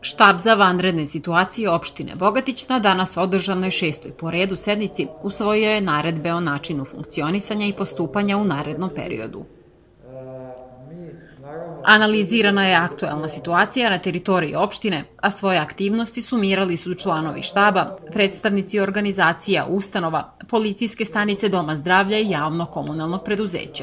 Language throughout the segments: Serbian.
Štab za vanredne situacije opštine Bogatić na danas održanoj 6. po redu sednici usvojio je naredbe o načinu funkcionisanja i postupanja u narednom periodu. Analizirana je aktuelna situacija na teritoriji opštine, a svoje aktivnosti sumirali su članovi štaba, predstavnici organizacija, ustanova, policijske stanice Doma zdravlja i javno-komunalnog preduzeća.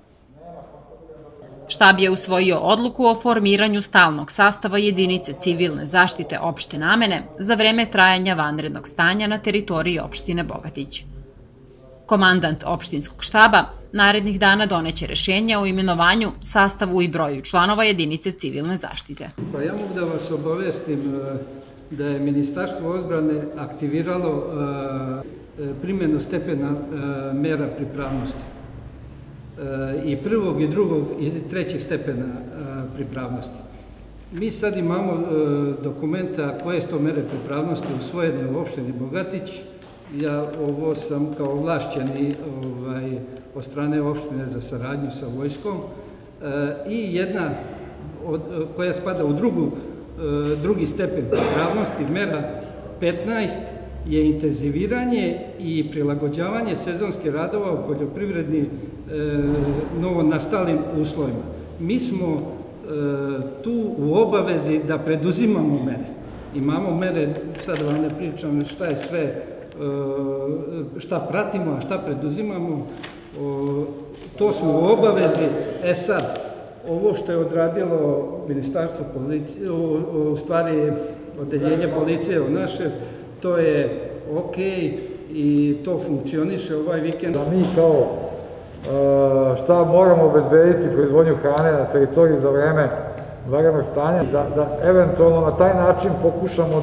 Štab je usvojio odluku o formiranju stalnog sastava jedinice civilne zaštite opšte namene za vreme trajanja vanrednog stanja na teritoriji opštine Bogatić. Komandant opštinskog štaba narednih dana doneće rešenje o imenovanju, sastavu i broju članova jedinice civilne zaštite. Ja mogu da vas obavestim da je Ministarstvo odbrane aktiviralo primjenu stepena mera pripravnosti. I prvog, i drugog, i trećeg stepena pripravnosti. Mi sad imamo dokumenta koje su to mere pripravnosti usvojene u opštini Bogatić. Ja ovo sam kao ovlašćeni od strane opštine za saradnju sa vojskom i jedna koja spada u drugi stepen pripravnosti, mera 15, je intenziviranje i prilagođavanje sezonskih radova u poljoprivrednim novonastalim uslovima. Mi smo tu u obavezi da preduzimamo mere. Imamo mere, sad vam ne pričam šta je sve, šta pratimo, a šta preduzimamo, to smo u obavezi. Sad, ovo što je odradilo Ministarstvo policije, u stvari odeljenje policije u naše, to je ok i to funkcioniše ovaj vikend. Da mi kao štab moramo obezbediti proizvodnju hrane na teritoriji za vreme vanrednog stanja, da eventualno na taj način pokušamo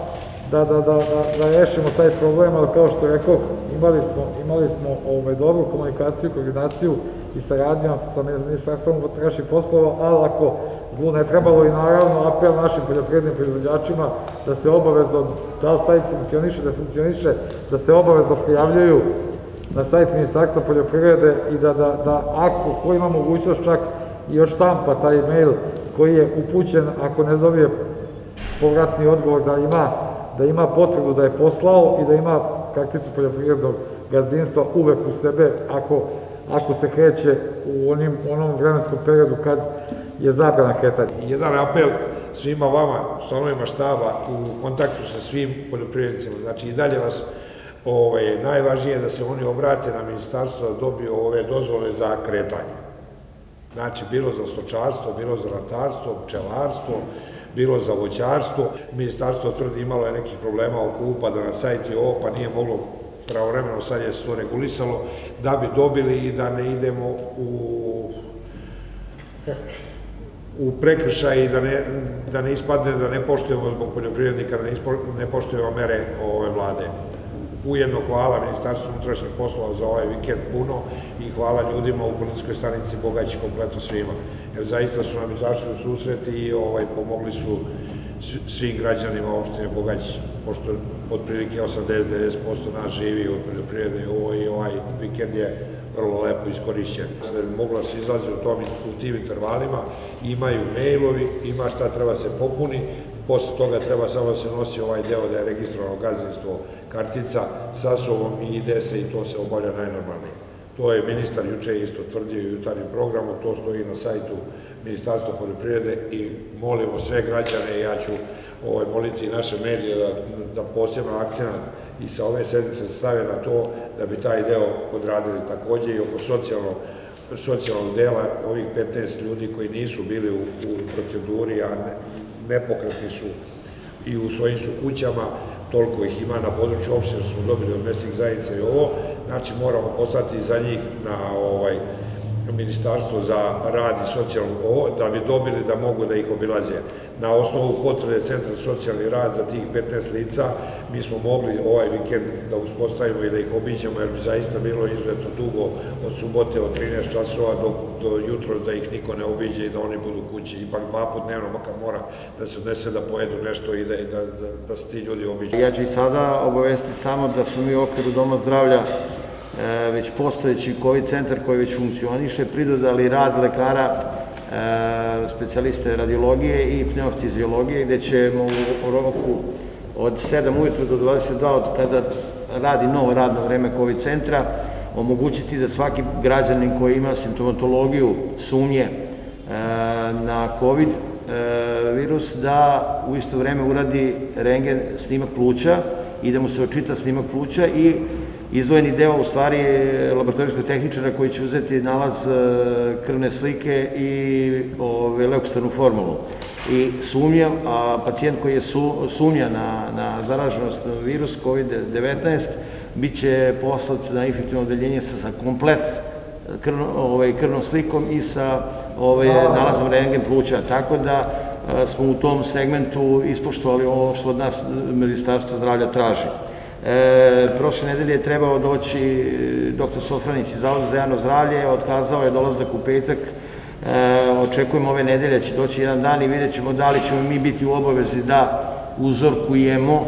da rešimo taj problem, ali kao što rekao, imali smo dobru komunikaciju, koordinaciju i saradnju sa Ministarstvom unutrašnjih poslova, ali ako zlu ne trebalo i naravno apel našim poljoprivrednim proizvođačima da se obavezno, da li sajt funkcioniše, da se obavezno prijavljaju na sajt Ministarstva poljoprivrede i da ako ko ima mogućnost čak i odštampa taj mail koji je upućen, ako ne dobije povratni odgovor, da ima potvrdu da je poslao i da ima karticu poljoprivrednog gazdinstva uvek u sebe ako se kreće u onom vremenskom periodu kad je zabrana kretanja. Jedan apel svima vama, članovima štaba, u kontaktu sa svim poljoprivrednicima, znači i dalje vas najvažnije je da se oni obrate na ministarstvo da dobiju ove dozvole za kretanje. Znači, bilo za stočarstvo, bilo za ratarstvo, pčelarstvo, bilo za voćarstvo. Ministarstvo tvrdi imalo je nekih problema oko upada na sajt i ovo, pa nije moglo pravovremeno, sad je se to regulisalo, da bi dobili i da ne idemo u prekršaj i da ne ispadne, da ne poštujemo zbog poljoprivrednika, da ne poštujemo mere ove vlade. Ujedno hvala Ministarstvu unutrašnjih poslova za ovaj vikend puno i hvala ljudima u policijskoj stanici Bogatić, kompletno svima. Jer zaista su nam izašli u susret i pomogli su svim građanima opštine Bogatić, pošto otprilike 80-90% nas živi od poljoprivrede i ovaj vikend je vrlo lepo iskorišćen. Mogla se izlazi u tim intervalima, imaju mailovi, ima šta treba se popuni, posle toga treba samo da se nosi ovaj deo da je registrovano gazdinstvo kartica sa sobom i ide se i to se obavlja najnormalnije. To je ministar juče isto tvrdio i jutarnjim programom, to stoji na sajtu Ministarstva poljoprivrede i molimo sve građane, ja ću moliti i naše medije da posebno akcenat i sa ove sedmice se stave na to da bi taj deo odradili takođe i oko socijalnog dela ovih 15 ljudi koji nisu bili u proceduri, a nepokretni su i u svojim su kućama, toliko ih ima na području opštine što smo dobili od mesnih zajednica i ovo, znači moramo poslati za njih na Ministarstvo za rad i socijalno ovo, da bi dobili da mogu da ih obilaze. Na osnovu potvrde Centra za socijalni rad za tih 15 lica, mi smo mogli ovaj vikend da uspostavimo i da ih obiđemo, jer bi zaista bilo izuzetno dugo od subote od 13 časova do jutro da ih niko ne obiđe i da oni budu kući. Ipak 2 puta dnevno, makar mora da se odnese da pojedu nešto i da se ti ljudi obiđu. Ja ću i sada obavesti samo da smo mi u okviru Doma zdravlja već postojeći COVID centar koji već funkcioniše, pridodali rad lekara specijaliste radiologije i pneumofiziologije, gde ćemo u roku od 7 ujutru do 22 od kada radi novo radno vreme COVID centra, omogućiti da svaki građanin koji ima simptomatologiju sumnje na COVID virus, da u isto vreme uradi rentgen snimak pluća i da mu se očita snimak pluća i izdvojeni deo, u stvari, laboratorijskog tehničara koji će uzeti nalaz krvne slike i leukostarnu formulu. I sumnja, a pacijent koji je sumnja na zaraženost virus COVID-19 bit će poslat na infektivno odeljenje sa komplet krvnom slikom i sa nalazom rentgen pluća. Tako da smo u tom segmentu ispoštovali ovo što od nas Ministarstvo zdravlja traži. Prošle nedelje je trebao doći dr. Sofranić iz Zavoda za javno zdravlje, otkazao je dolazak u petak. Očekujemo ove nedelje, će doći jedan dan i vidjet ćemo da li ćemo mi biti u obavezi da uzorkujemo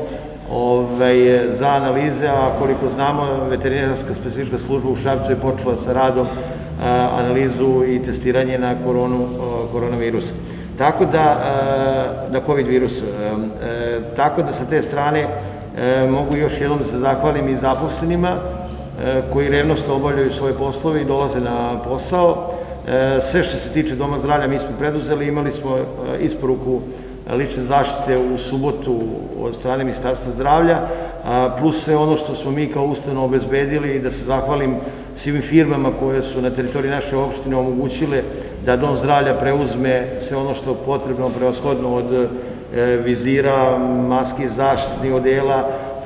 za analize, a koliko znamo, veterinarska specifička služba u Šapcu je počela sa radom analizu i testiranje na koronavirus. Tako da, na COVID virus. Tako da sa te strane mogu još jednom da se zahvalim i zaposlenima koji revnosno obavljaju svoje poslove i dolaze na posao. Sve što se tiče Doma zdravlja mi smo preduzeli, imali smo isporuku lične zaštite u subotu od strane Ministarstva zdravlja, plus sve ono što smo mi kao ustanova obezbedili i da se zahvalim svim firmama koje su na teritoriji naše opštine omogućile da Dom zdravlja preuzme sve ono što je potrebno, prevashodno od vizira, maski, zaštitnih odela,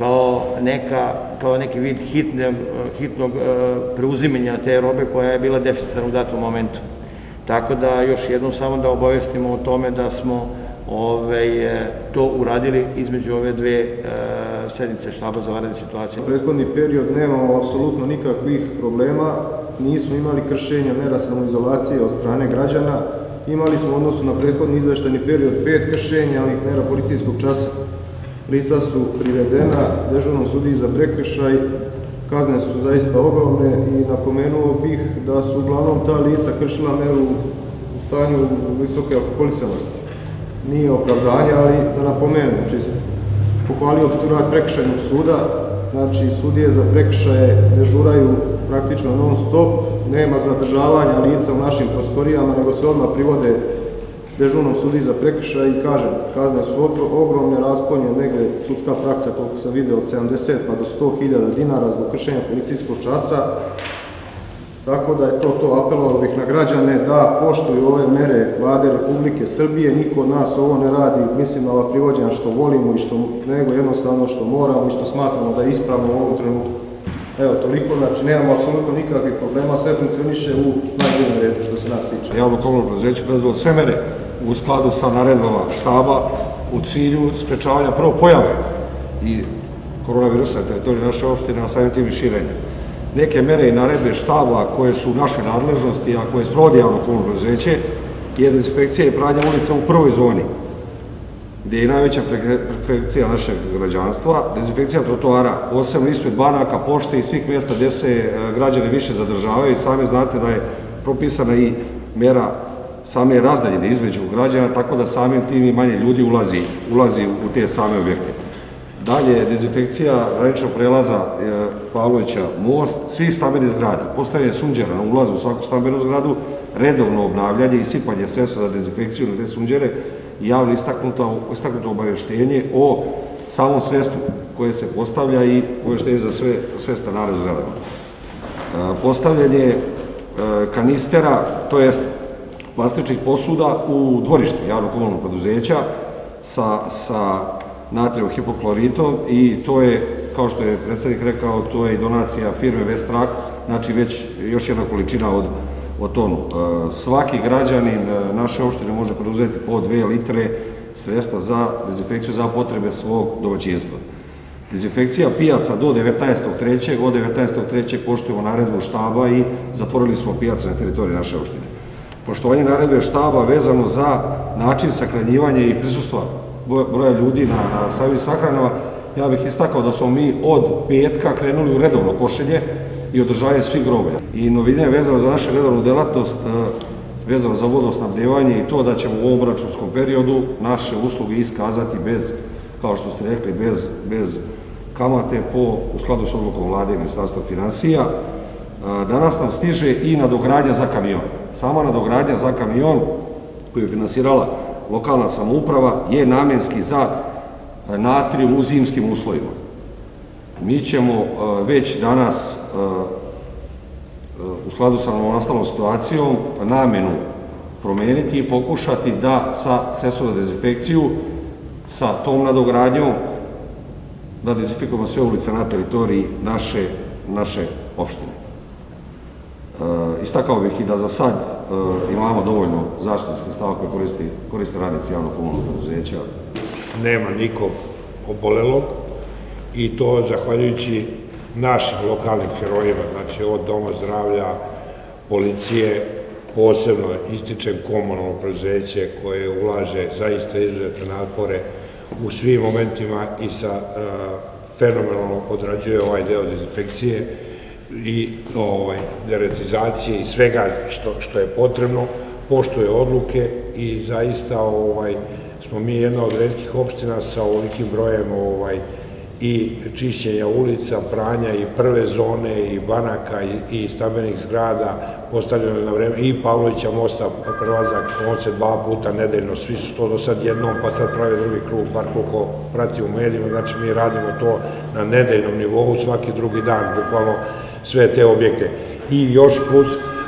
kao neki vid hitnog preuzimanja te robe koja je bila deficitarna u datom momentu. Tako da još jednom samo da obavestimo o tome da smo to uradili između ove dve sednice štaba za vanredne situacije. U prethodni period nemamo apsolutno nikakvih problema, nismo imali kršenja mera samoizolacije od strane građana, imali smo u odnosu na prethodni izveštajni period 5 kršenja ovih mera policijskog časa. Lica su privedena dežurnom sudiji za prekršaj, kazne su zaista ogromne i napomenuo bih da su uglavnom ta lica kršila meru u stanju visoke alkoholisanosti. Nije opravdanje, ali da napomenem, čisto. Pohvalio bih tu rad prekršajnog suda, znači sudije za prekršaje dežuraju praktično non stop, nema zadržavanja lica u našim prostorijama, nego se odmah privode dežurnom sudiji za prekršaj i kažem, kazne su ogromne, raspon je negde sudska praksa, koliko sam vidio, od 70 pa do 100.000 dinara zbog kršenja policijskog časa. Tako da je to apelovao bih na građane da poštuju ove mere Vlade Republike Srbije, niko od nas ovo ne radi, mislim na ova privođenja što volimo i nego jednostavno što moramo i što smatramo da je ispravno u ovom trenutku. Evo, toliko, znači nemamo apsolutno nikakvih problema, sve funkcioniše u najboljem redu što se nas tiče. Javno komunalno preduzeće preduzelo sve mere u skladu sa naredbama štaba u cilju sprečavanja prvo pojave i koronavirusa na teritoriji naše opštine, a samim tim i širenja. Neke mere i naredbe štaba koje su u našoj nadležnosti, a koje sprovodi javno komunalno preduzeće, je dezinfekcija i pranje ulica u prvoj zoni, gdje je najveća frekvencija našeg građanstva, dezinfekcija trotoara, posebno ispred banaka, pošte i svih mjesta gdje se građani više zadržavaju i sami znate da je propisana i mera same razdaljine između građana, tako da samim tim i manje ljudi ulazi u te same objekte. Dalje, dezinfekcija graničnog prelaza Pavlovića most, svih stambenih zgrada, postavljanje sunđera na ulazu u svaku stambenu zgradu, redovno obnavljanje i sipanje sredstva za dezinfekciju na te sunđere i javno istaknuto obavještenje o samom sredstvu koje se postavlja i obavještenje za sve stanare u zgradama. Postavljanje kanistera, to jest plastičnih posuda u dvorište javnog komunalnog preduzeća sa natrijom hipokloritom i to je, kao što je predsednik rekao, to je i donacija firme Vestrak, znači već još jedna količina od tonu. Svaki građanin naše opštine može preduzeti po 2 litre sredstva za dezinfekciju za potrebe svog domaćinstva. Dezinfekcija pijaca do 19.3. Od 19.3. poštujemo naredbu štaba i zatvorili smo pijace na teritoriji naše opštine. Poštovanje naredbe štaba vezano za način sahranjivanja i prisustva broja ljudi na samim sahranama, ja bih istakao da smo mi od petka krenuli u redovno košenje i održavanje svih groblja. I novine vezano za našu redovnu delatnost, vezano za vodosnabdevanje i to da ćemo u ovom obračunskom periodu naše usluge iskazati bez, kao što ste rekli, bez kamate u skladu s odlukom Vlade i Ministarstva finansija. Danas nam stiže i nadogradnja za kamion. Sama nadogradnja za kamion koju je finansirala lokalna samouprava je namjenski za natrijum u zimskim uslovima. Mi ćemo već danas u skladu sa novonastalom situacijom namjenu promijeniti i pokušati da sa sredstvom za dezinfekciju, sa tom nadogradnjom, da dezinfikujemo sve ulice na teritoriji naše opštine. Istakao bih i da za sad imamo dovoljno zaštitnih sredstava koje koriste radnici javnog komunalnog preduzeća. Nema nikog obolelog i to zahvaljujući našim lokalnim herojima, znači od Doma zdravlja, policije, posebno ističem komunalno preduzeće koje ulaže zaista izuzetne napore u svim momentima i fenomenalno odrađuje ovaj deo dezinfekcije i deratizacije i svega što je potrebno, poštuje odluke i zaista smo mi jedna od retkih opština sa ovolikim brojem i čišćenja ulica, pranja i prve zone i banaka i stambenih zgrada postavljeno na vreme i Pavlovića mosta prelazak, on se 2 puta nedeljno, svi su to do sad jednom, pa sad prave drugi krug, bar koliko prati u medijima, znači mi radimo to na nedeljnom nivou svaki drugi dan, bukvalno sve te objekte. I još plus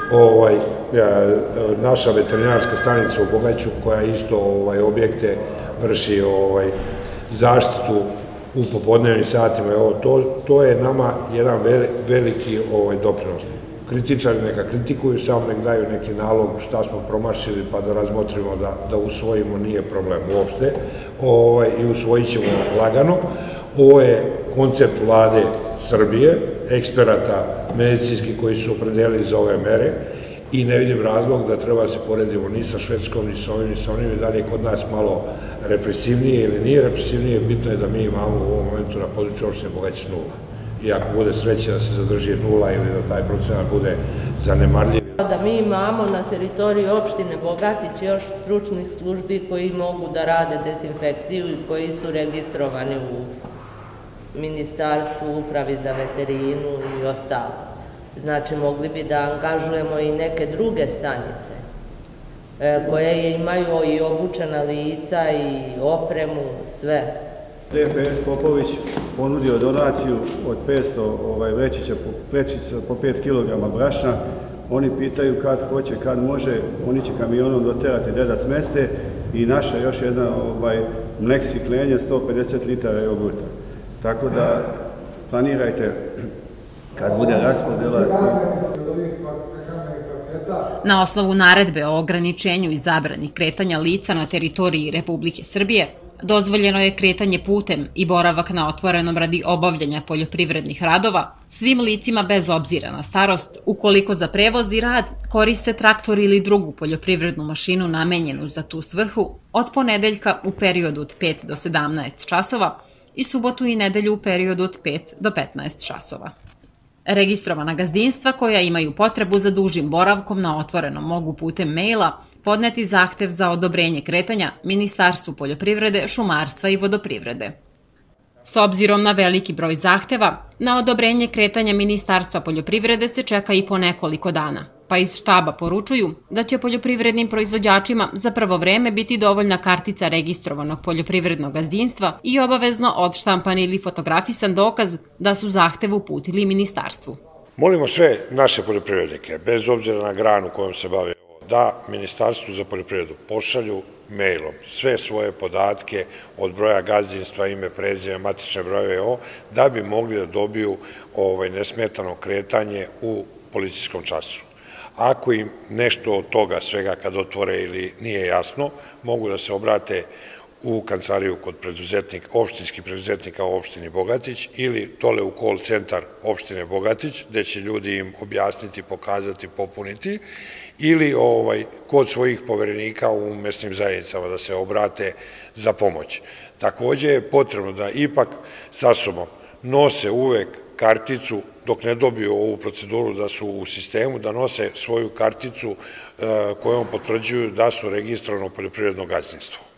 naša veterinarska stanica u Bogaću koja isto objekte vrši zaštitu u popodnevnim satima. To je nama jedan veliki doprinos. Kritičari neka kritikuju, samo nek daju neki nalog šta smo promašili pa da razmotrimo da usvojimo, nije problem uopšte i usvojit ćemo lagano. Ovo je koncept Vlade Srbije, eksperata medicinskih koji su opredelili za ove mere i ne vidim razlog da treba se poredimo ni sa Švedskom, ni sa ovim, ni sa onim, i da li je kod nas malo represivnije ili nije represivnije, bitno je da mi imamo u ovom momentu na području opštine Bogatić 0. I ako bude sreće da se zadrži 0 ili da taj procenat bude zanemarljiv. Da mi imamo na teritoriji opštine Bogatić još stručnih službi koji mogu da rade dezinfekciju i koji su registrovani u Ministarstvu, Upravi za veterinu i ostalo. Znači, mogli bi da angažujemo i neke druge stanice koje imaju i obučena lica i opremu, sve. DPS Popović ponudio donaciju od 500 vrećica po 5 kg brašna. Oni pitaju kad hoće, kad može, oni će kamionom doterati da smeste i naša još jedna mleksi klenje 150 litara jogurta. Tako da planirajte kad bude raspodela. Na osnovu naredbe o ograničenju i zabrani kretanja lica na teritoriji Republike Srbije, dozvoljeno je kretanje putem i boravak na otvorenom radi obavljanja poljoprivrednih radova svim licima bez obzira na starost, ukoliko za prevoz i rad koriste traktor ili drugu poljoprivrednu mašinu namenjenu za tu svrhu od ponedeljka u periodu od 5 do 17 časova i subotu i nedelju u periodu od 5 do 15 časova. Registrovana gazdinstva koja imaju potrebu za dužim boravkom na otvorenom mogu putem maila podneti zahtev za odobrenje kretanja Ministarstvu poljoprivrede, šumarstva i vodoprivrede. S obzirom na veliki broj zahteva, na odobrenje kretanja Ministarstva poljoprivrede se čeka i po nekoliko dana, pa iz štaba poručuju da će poljoprivrednim proizvođačima za prvo vreme biti dovoljna kartica registrovanog poljoprivrednog gazdinstva i obavezno odštampan ili fotografisan dokaz da su zahtev uputili ministarstvu. Molimo sve naše poljoprivrednike, bez obzira na granu kojom se bave, da Ministarstvu za poljoprivredu pošalju mailom sve svoje podatke od broja gazdinstva, ime, prezime, matične brojeve, da bi mogli da dobiju nesmetano kretanje u policijskom času. Ako im nešto od toga svega kad otvore ili nije jasno, mogu da se obrate u kancelariju kod opštinskih preduzetnika u opštini Bogatić ili dole u call centar opštine Bogatić, gde će ljudi im objasniti, pokazati, popuniti, ili kod svojih poverenika u mesnim zajednicama da se obrate za pomoć. Takođe je potrebno da ipak sa sobom nose uvek karticu, dok ne dobiju ovu proceduru da su u sistemu, da nose svoju karticu kojom potvrđuju da su registrovano poljoprivredno gazdinstvo.